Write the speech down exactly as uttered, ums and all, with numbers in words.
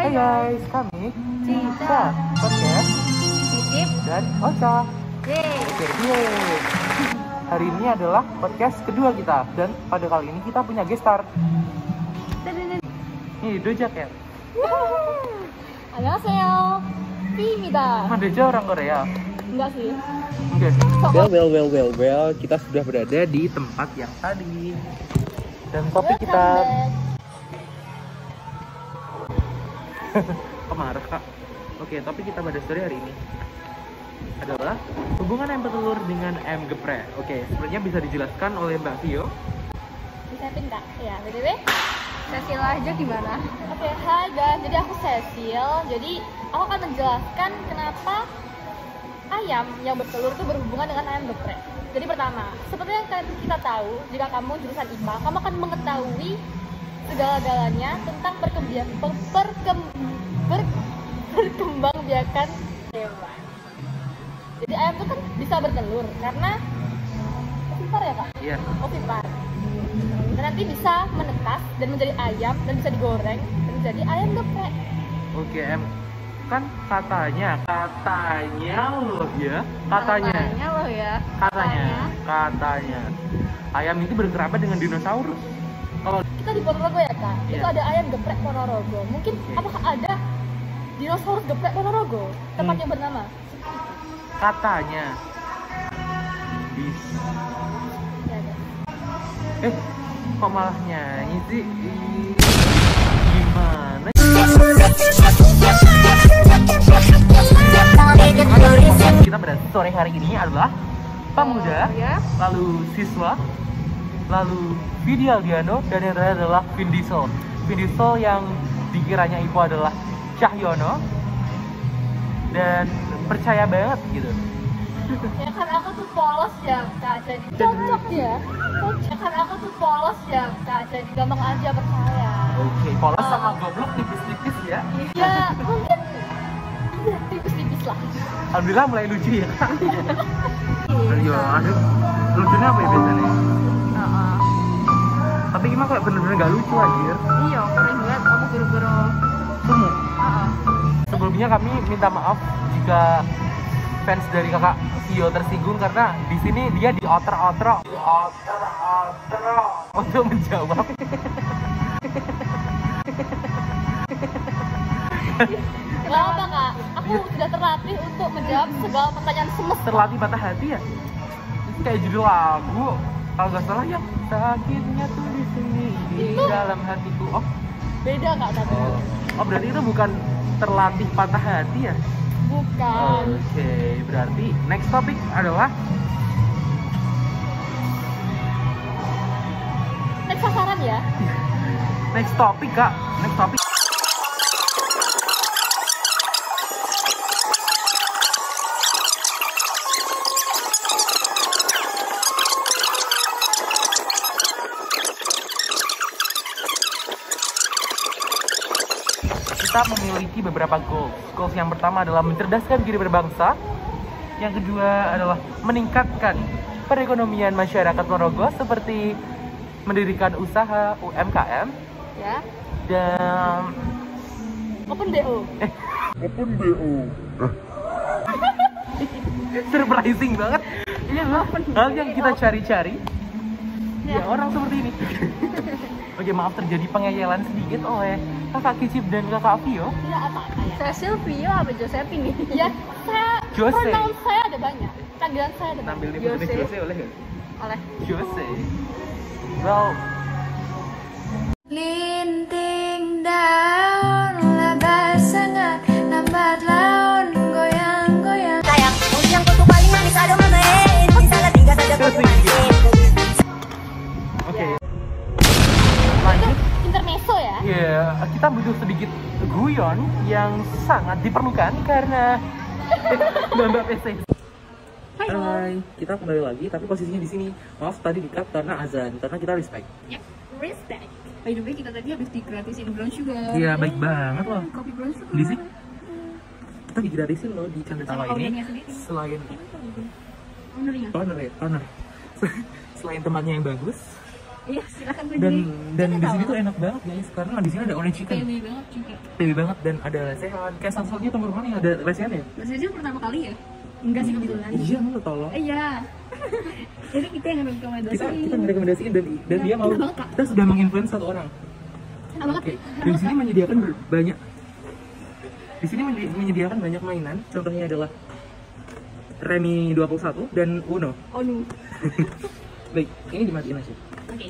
Hai guys, kami Cica, Podcast Cicip, dan Ocha. Yeay. Oke, yeay. Hari ini adalah podcast kedua kita dan pada kali ini kita punya guest star. Nih, Doja Cat. 안녕하세요, Pi입니다. Emang Doja orang Korea? Enggak sih. Enggak. Well, well, well, well, well. Kita sudah berada di tempat yang tadi. Dan topik kita kemarah kak. Oke, topik kita pada story hari ini adalah hubungan ayam petelur dengan ayam geprek. Oke, sebenarnya bisa dijelaskan oleh Mbak Vio. Bisa pin kak? Ya, B T W Cecil aja gimana? Oke, hai guys. Jadi aku Cecil. Jadi aku akan menjelaskan kenapa ayam yang bertelur itu berhubungan dengan ayam geprek. Jadi pertama, seperti yang kita tahu, jika kamu jurusan I P A, kamu akan mengetahui segala-galanya tentang perkembian per, perkem, per, perkembangbiakan hewan. Jadi ayam itu kan bisa bertelur karena ovipar ya kak? Iya. Ovipar. Dan nanti bisa menetas dan menjadi ayam dan bisa digoreng dan menjadi ayam geprek. Oke, em kan katanya, katanya loh ya, katanya, Katanya loh ya. katanya, katanya, ayam itu berkerabat dengan dinosaurus. Kalau Kita di Ponorogo ya kak, Iya. itu ada ayam geprek Ponorogo. Mungkin Oke. apakah ada dinosaurus geprek Ponorogo? Tempat Hmm. yang bernama katanya, bisa. ya, ada. Eh, kok malah nyanyi sih? Ih, gimana? Kita pada sore hari ini adalah pemuda, Ya. lalu siswa, lalu Vidi Aldiano, dan yang terakhir adalah Vin Diesel. Vin Diesel yang dikiranya Ipo adalah Cahyono dan percaya banget gitu. Ya kan aku tuh polos ya kak, jadi cocok ya. Ya kan aku tuh polos ya kak, jadi gampang aja percaya. Oke, polos sama goblok tipis-tipis ya. Ya mungkin ya, tipis-tipis lah. Alhamdulillah mulai lucu ya. Ayo, aduh, lucunya apa ya biasanya? Heeh. Tapi gimana kayak bener-bener gak lucu anjir. Iya, keren banget kamu guru-guru. Semu. Heeh. Sebelumnya kami minta maaf jika fans dari kakak Vio tersinggung karena di sini dia dioter-oter, dioter-oter untuk menjawab. Gak apa kak, aku sudah terlatih untuk menjawab segala pertanyaan semesta. Terlatih patah hati ya. Ini kayak judul lagu. Kalau nggak salah ya, sakitnya tuh di sini di Itu. dalam hatiku. Oh, Beda kak tapi. oh berarti itu bukan terlatih patah hati ya? Bukan. Oke, berarti next topic adalah Next sasaran ya. next topic kak. Next topic. Kita memiliki beberapa goals. Goals yang pertama adalah mencerdaskan diri berbangsa. Yang kedua adalah meningkatkan perekonomian masyarakat Ponorogo seperti mendirikan usaha U M K M Ya. dan Open D O. eh open B O. Surprising banget. Ini adalah hal yang kita cari-cari. Ya, orang seperti ini. Oke, maaf terjadi pengeyelan sedikit oleh kakak Kicip dan kakak Vio. Ya apa ya? Cecil, Vio, apa Josephine nih? Ya, saya Jose. pronoun saya ada banyak. Panggilan saya ada Nambil banyak. nih Jose. Jose oleh nggak? Oleh. Jose. Well, Linting daun lebar sangat lambat laun goyang-goyang. Sayang, ujian kutu paling manis ada mana eh? Ini sangat tinggal saja kutu manis. oke. Ya. Lanjut. Intermezzo ya. Ya, kita butuh sedikit guyon yang sangat diperlukan karena Mbak P C. Hai. Hai, kita kembali lagi tapi posisinya di sini. Maaf tadi di-cut karena azan, karena kita respect. Ya, respect. By the way, kita tadi habis digratisin brown sugar. Iya, baik banget loh. Kopi brown sugar. Di sini kita digratisin loh di Canda Tawa Sama ini. ownernya sendiri. Selain Ownernya. owner ya, owner. Selain temannya yang bagus, Iya, silakan gue Dan jadi. dan di sini tuh enak banget guys, karena di sini ada orange chicken. P W banget juga. P W banget dan ada lesehan. Kayak satu-satunya tempat mana yang ada lesehan ya? Maksudnya pertama kali ya? Enggak sih kebetulan. Iya, lu tolong. Eh, Iya. Jadi kita yang Kita rekomendasiin. kita merekomendasikan dan dan dia mau Enak banget, Kak. kita sudah menginfluence satu orang. Enak banget. Oke. Dan di sini menyediakan ber- banyak di sini menye- menyediakan banyak mainan. Contohnya adalah Remi dua puluh satu dan Uno. Oh, no. Baik, ini dimatiin aja. Oke.